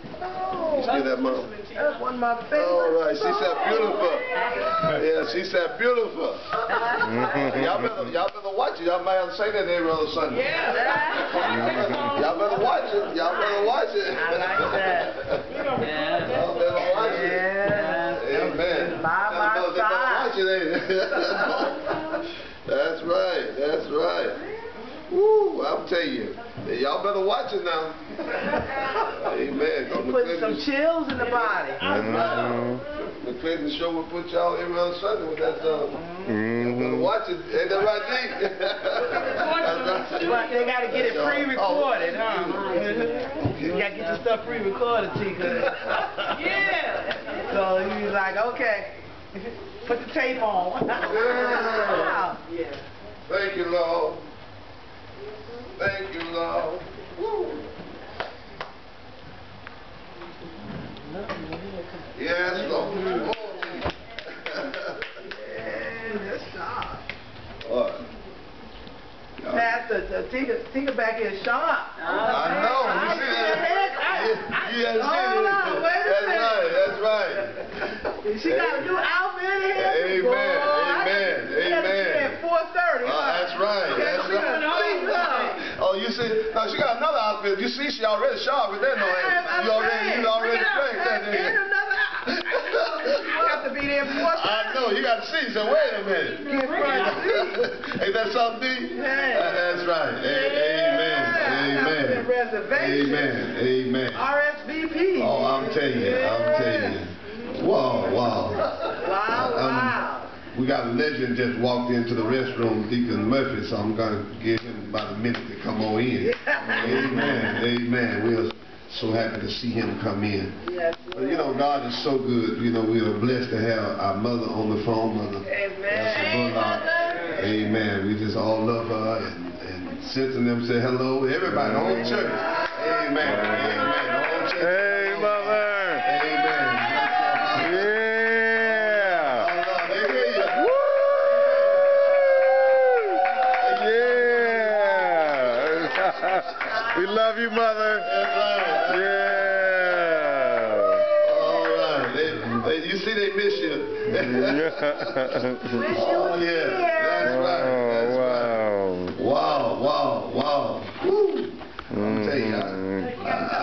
Oh, you see that, Mom? That's one of my favorites. All right, she said beautiful. Yeah, she said beautiful. Y'all better watch it. Y'all might have to say that every other Sunday. Yeah. Y'all better watch it. Y'all better watch it. I like that. Yeah. Y'all better watch it. Yeah. Amen. By my side. Watch it, ain't it? That's right. That's right. Woo, I'm telling you. Y'all better watch it now. Amen. Put some chills in the body. Mcclinton show will put y'all every other Sunday with that song. You better watch it. Ain't that right, Deke? But they got to get it pre-recorded, huh? You got to get your stuff pre-recorded, Tika. Yeah. So he's like, okay, put the tape on. Yeah. Thank you, Lord. Thank you, Lord. Woo. Yes, Lord. Yeah, that's sharp. What? Pastor, Tika back here sharp. I know. You see that? You haven't seen it. That's right. She got a new outfit in here. Amen. Amen. Amen. At 4:30. That's right. That's right. Oh, you see? No, she got another outfit. You see, she already sharp with that. You already trained that. You have to be there at 4:30. I know. You got to see. So wait a minute. Ain't that something, D? That's right. Amen. Amen. Amen. Amen. RSVP. Oh, I'm telling you. I'm telling you. Wow, wow. Wow. We got a legend just walked into the restroom, Deacon Murphy, so I'm going to give him about a minute to come on in. Amen. Amen. We're so happy to see him come in. Yes, but you know, God is so good. You know, we are blessed to have our mother on the phone, Mother. Amen. Amen. We just all love her and sensing them say hello. Everybody, the whole church. Amen. Amen. The whole church. Hey, Mother. We love you, Mother. Yeah. All right. You see, they miss you. Oh, yeah. That's right. That's right. Wow, wow, wow. Woo. I'm telling you,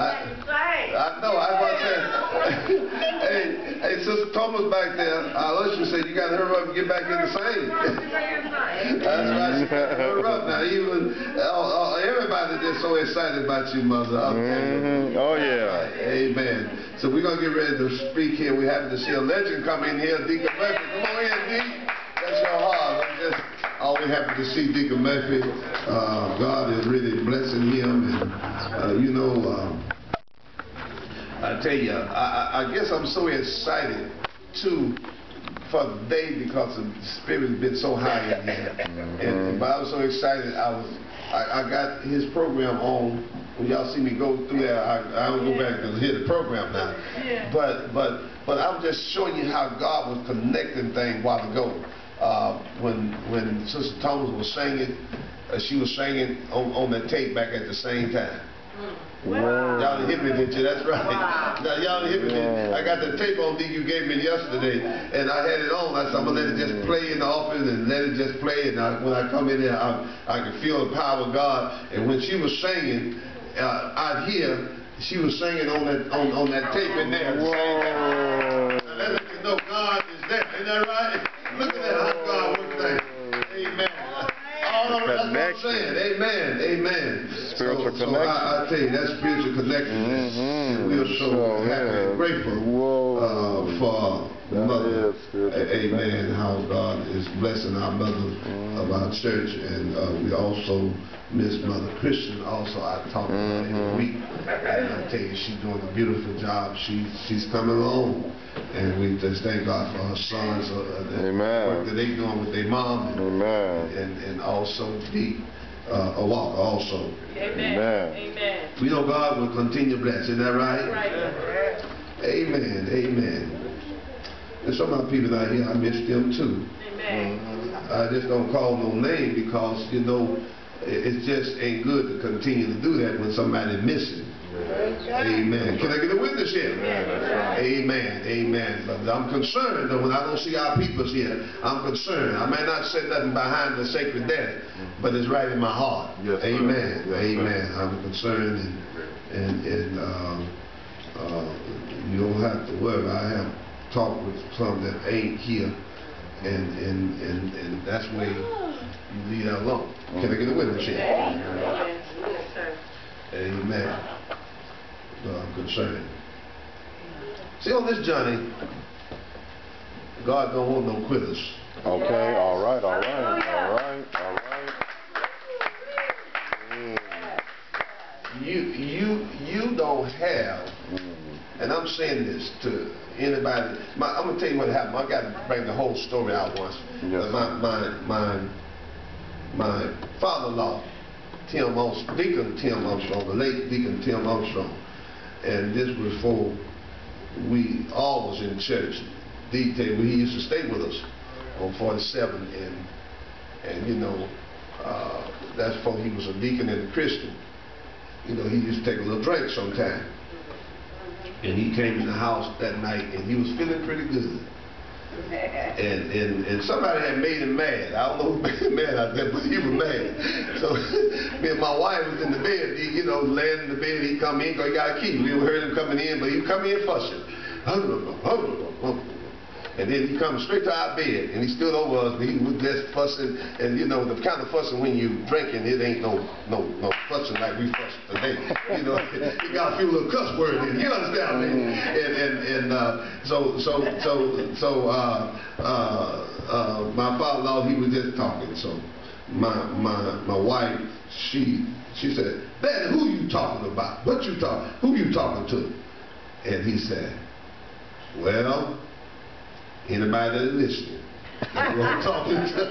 I know. I was saying, hey, Sister Thomas back there, our usher said you got to hurry up and get back in the same. That's right. She got to hurry up now. Even everybody just so excited about you, Mother. I'll tell you. Oh yeah. Right. Amen. So we're gonna get ready to speak here. We happen to see a legend come in here, Deacon Murphy. Come on in, Deacon. That's your heart. I'm just always happy to see Deacon Murphy. God is really blessing him, and you know. I tell you, I guess I'm so excited too for the day because the spirit's been so high in here. But I was so excited. I got his program on. When y'all see me go through there, I don't go back and hear the program now. Yeah. But I'm just showing you how God was connecting things a while ago. When Sister Thomas was singing, she was singing on that tape back at the same time. Wow. Y'all hit me, didn't you? That's right. Wow. Now, y'all hit me. I got the tape on D you gave me yesterday, and I had it on. I said, I'm going to let it just play in the office and let it just play. And when I come in there, I can feel the power of God. And when she was singing, out here, she was singing on that tape in there at the same time. Now, that lets you know God is there. Isn't that right? Look at that, how God works things. Amen. That's what I'm saying. Amen. Amen. Spiritual connection. I tell you, that spiritual connection. We are so happy and grateful for Mother. Amen. How God is blessing our mother of our church, and we also miss Mother Christian. Also, I talk to her every week, and I tell you, she's doing a beautiful job. She's coming along, and we just thank God for her sons, the work that they're doing with their mom, and also a walk also. Amen. Amen. We know God will continue to bless. Isn't that right? Right. Amen. Amen. And some of the people out here, I miss them too. Amen. I just don't call no name because, you know, it just ain't good to continue to do that when somebody's missing. Amen. Can I get a witness? Amen. Amen. But I'm concerned though when I don't see our peoples here. I'm concerned. I may not say nothing behind the sacred desk, but it's right in my heart. Yes, amen. Yes, amen. sir. I'm concerned, and you don't have to worry. I have talked with some that ain't here, and that's where you leave that alone. Can I get a witness here? Amen. I'm concerned. See, on this journey, God don't want no quitters. Okay, all right. You don't have, and I'm saying this to anybody. I'm gonna tell you what happened. I got to bring the whole story out once. Yes. My father-in-law, Deacon Tim Armstrong, the late Deacon Tim Armstrong, and this was before we all was in church. He used to stay with us on 47, and you know, that's before he was a deacon and a Christian. You know, he used to take a little drink sometime. And he came in the house that night and he was feeling pretty good. And somebody had made him mad. I don't know who made him mad out there, but he was mad. So me and my wife was in the bed, you know, laying in the bed. He come in because he got a key. We heard him coming in, but he come in fussing. And then he comes straight to our bed, and he stood over us, but he was just fussing, and you know, the kind of fussing when you drinking, it ain't no fussing like we fuss today. You know, you got a few little cuss words in, you understand me? My father-in-law, he was just talking, so my wife, she said, "Daddy, who you talking about? Who you talking to?" And he said, "Well, anybody that's listening." That's what I'm talking to.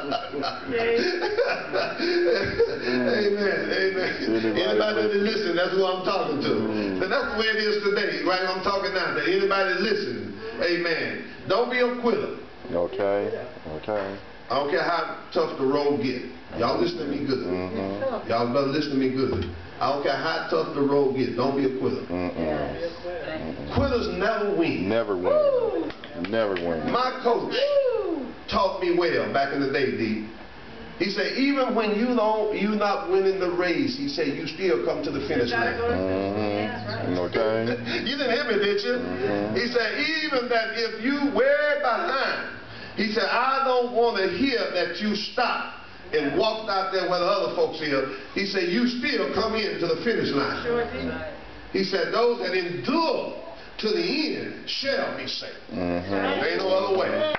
Amen. Anybody that's listening, that's who I'm talking to. And that's the way it is today, right? I'm talking now to anybody that's listening. Amen. Don't be a quitter. Okay. I don't care how tough the road get. Y'all listen to me good. Y'all better listen to me good. I don't care how tough the road get. Don't be a quitter. Quitters never win. Never win. Never win. My coach taught me well back in the day, D. He said, even when you're not winning the race, he said, you still come to the finish line. Okay. You didn't hear me, did you? He said, even that if you way behind, he said, I don't want to hear that you stopped and walked out there where the other folks here. He said, you still come in to the finish line. He said, those that endure to the end shall be saved. There ain't no other way.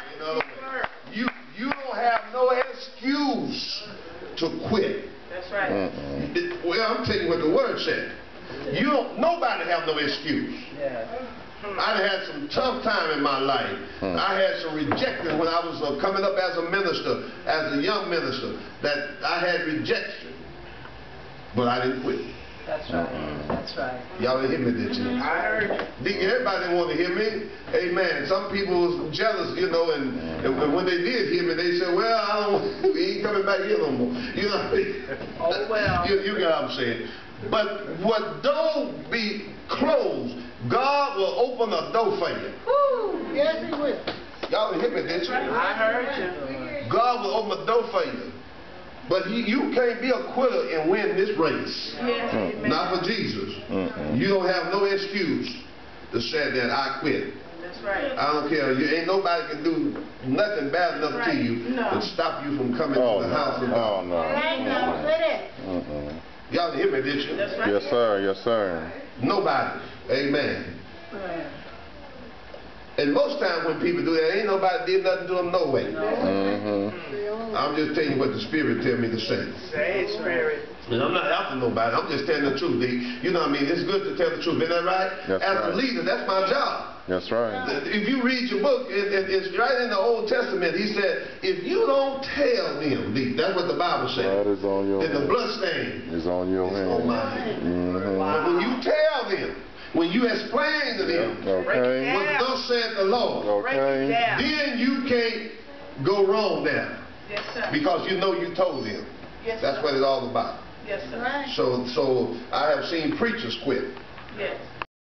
You don't have no excuse to quit. That's right. Well, I'm telling you what the word said. Nobody have no excuse. I had some tough time in my life. I had some rejection when I was coming up as a minister, as a young minister, that I had rejection. But I didn't quit. That's right. That's right. Y'all didn't hear me, did you? I heard you. Everybody didn't want to hear me. Amen. Some people was jealous, you know, and when they did hear me, they said, well, he ain't coming back here no more. You know what I mean? Oh, well. You get what I'm saying. But what door be closed, God will open a door for you. Woo. Yes, he will. Y'all didn't hear me, did you? I heard you. God will open a door for you. But you can't be a quitter and win this race. Yes, not for Jesus. You don't have no excuse to say that I quit. That's right. I don't care. Ain't nobody can do nothing bad enough to you to stop you from coming to the house of God. Y'all hear me, did you? That's right. Yes, sir. Yes, sir. Nobody. Amen. And most times when people do that, ain't nobody did nothing to them no way. I'm just telling you what the Spirit tell me to say. Say it, Spirit. And I'm not after nobody. I'm just telling the truth, D. You know what I mean? It's good to tell the truth. Isn't that right? That's As right. a leader, that's my job. That's right. If you read your book, it's right in the Old Testament. He said, if you don't tell them, D, that's what the Bible says. That is on your then the blood stain is on your is hand. on my hand. But when you tell them, when you explain to them, Okay. what thus said the Lord, Okay. then you can't go wrong there. Yes, sir. Because you know you told them. Yes, That's sir. what it's all about. Yes, sir. So I have seen preachers quit. Yes.